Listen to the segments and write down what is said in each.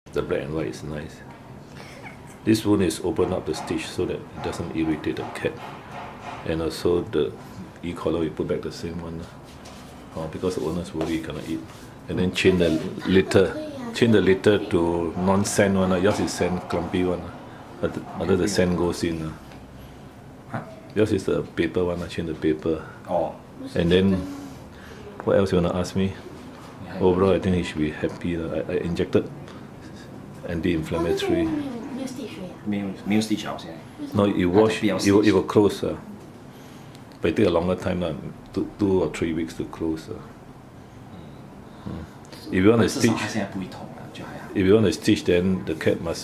The black and white is nice. This wound is open up the stitch so that it doesn't irritate the cat. And also the e-collar, we put back the same one. Because the owners worry you cannot eat. And then change the litter to non-sand one. Yours is sand, clumpy one. Other the sand goes in. Yours is the paper one. I change the paper. Oh. And then, what else you want to ask me? Overall, I think he should be happy. I injected anti-inflammatory. Meal stitch out. No, you wash, it will close. But it take a longer time, 2 or 3 weeks to close. If you want to stitch, then the cat must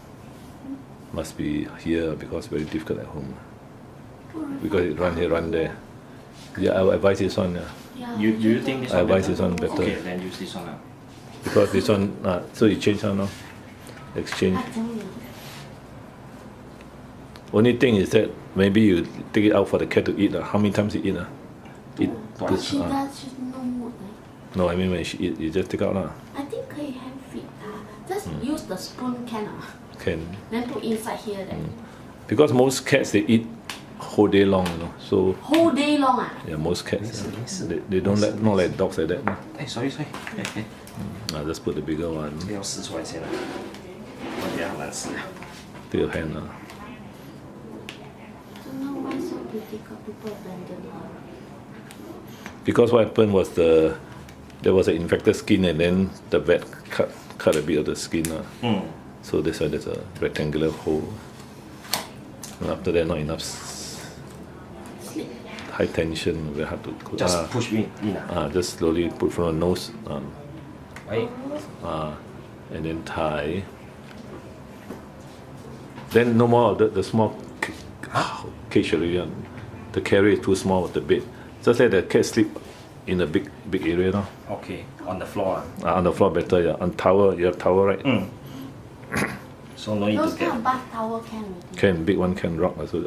be here because it's very difficult at home. Because it run here, run there. Yeah, I will advise this one. You think this one? I advise this one better. Okay, then use this one. Because this one, so you change now. Exchange. Only thing is that maybe you take it out for the cat to eat. How many times you eat? She does, she's no mood. No, I mean when she eat, you just take out. I think can hand feed. Just use the spoon can. Can. Then put inside here then. Because most cats they eat whole day long, So whole day long. Yeah, most cats. They don't not like dogs like that. Hey, sorry. I'll just put the bigger one. 这个要撕出来先了，我觉得好难撕。 Take your hand. Because what happened was there was an infected skin and then the vet cut a bit of the skin. So that's why there's a rectangular hole. And after that, not enough high tension. We have to just push in. Just slowly put from the nose. Right. And then tie. Then no more of the small cage area. The carrier is too small with the bed. Just let the cat sleep in a big area now. Okay, on the floor. On the floor better, yeah. On tower, you have tower, right? So no need those to get. kind of bath towel can. Can, big one can rock also.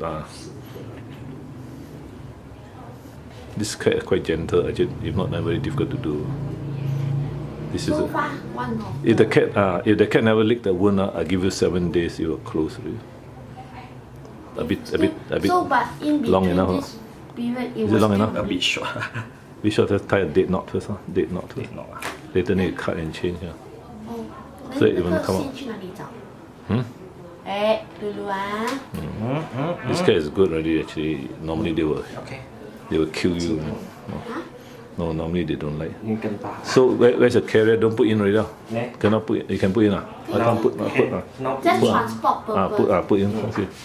This cat is quite gentle, actually, if not very difficult to do. This so is far, one of if the cat never lick the wound, I give you 7 days, it will close. A bit so, but in long between enough. This period, Is it long enough? A bit short. Be sure to tie a dead knot first. Dead knot first. Dead knot. Later need to cut and change. Oh, So it will come out. This cat is good already. Actually, normally they will kill you. No, normally they don't like. So where's the carrier? Don't put in already. Cannot put. You can put in. I can't put. Just transport purpose. Put in.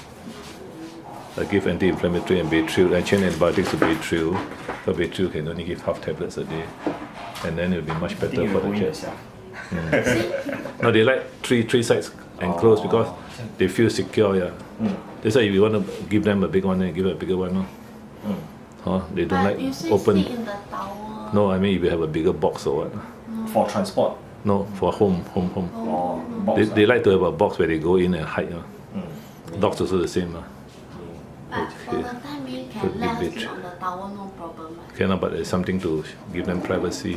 I give anti-inflammatory and Baytril. I change antibiotics to Baytril. So Baytril can only give half tablets a day, and then it will be much better for the cat. No, they like three sides enclosed because they feel secure. Yeah. That's why if you want to give them a big one, then give a bigger one. They don't like open. In the tower. No, I mean if you have a bigger box or what. For transport. No, for home. They like to have a box where they go in and hide. Dogs also the same. But for the time being, can let us sleep on the tower, no problem. Cannot, but there's something to give them privacy.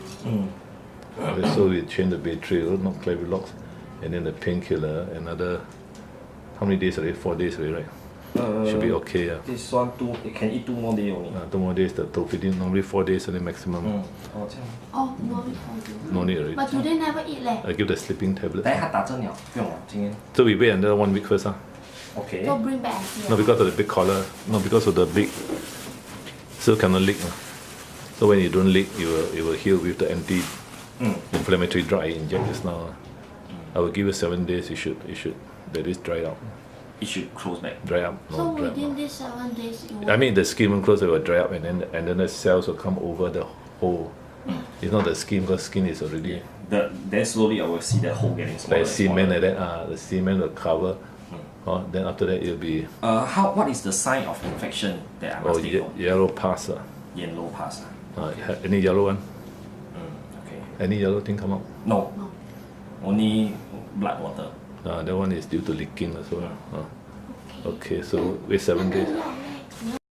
So we change the Baytril, not Clavilox, and then the painkiller. Another, how many days already? 4 days already, right? Should be okay. This one, it can eat 2 more days only. 2 more days, the Tofidine, normally 4 days only maximum. Oh, no need 4 days. No need already. But do they never eat leh? I give the sleeping tablet. 但係打針了，不用了，今天。 So we wait another 1 week first. Okay. So bring back and see. No, because of the big collar. No, because of the big. So cannot leak. So when you don't leak, it will heal with the anti-inflammatory drug I inject just now. I will give you 7 days. You should let this dry out. It should close back. Dry up. So Dry within up. these 7 days, you I mean the skin will close. It will dry up, and then the cells will come over the hole. It's not the skin because skin is already. Then slowly I will see the hole getting smaller. Like cement like that. The cement will cover. Then after that it will be. What is the sign of infection that I must take note? Yellow pus. Yellow pus. Any yellow one? Okay. Any yellow thing come out? No. Only blood water. That one is due to leaking as well. Okay, so wait 7 days.